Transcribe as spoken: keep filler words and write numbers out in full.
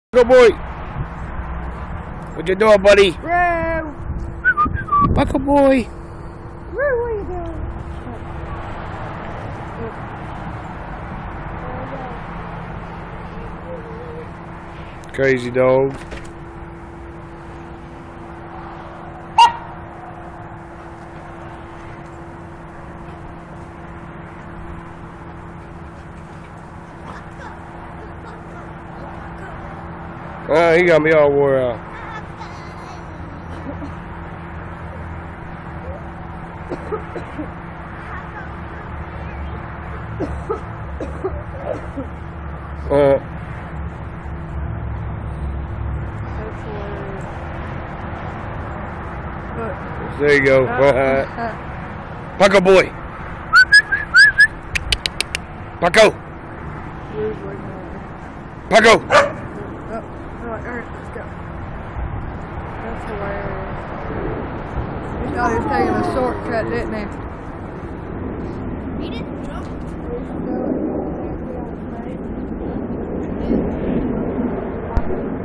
Good boy. What you doing, buddy? Roo! Buckle boy. Roo, what are you doing? Crazy dog. Oh, he got me all wore out. uh, there you go. Buckle boy. Buckle. Buckle. Alright, let's go. That's hilarious. He thought he was taking a shortcut, didn't he?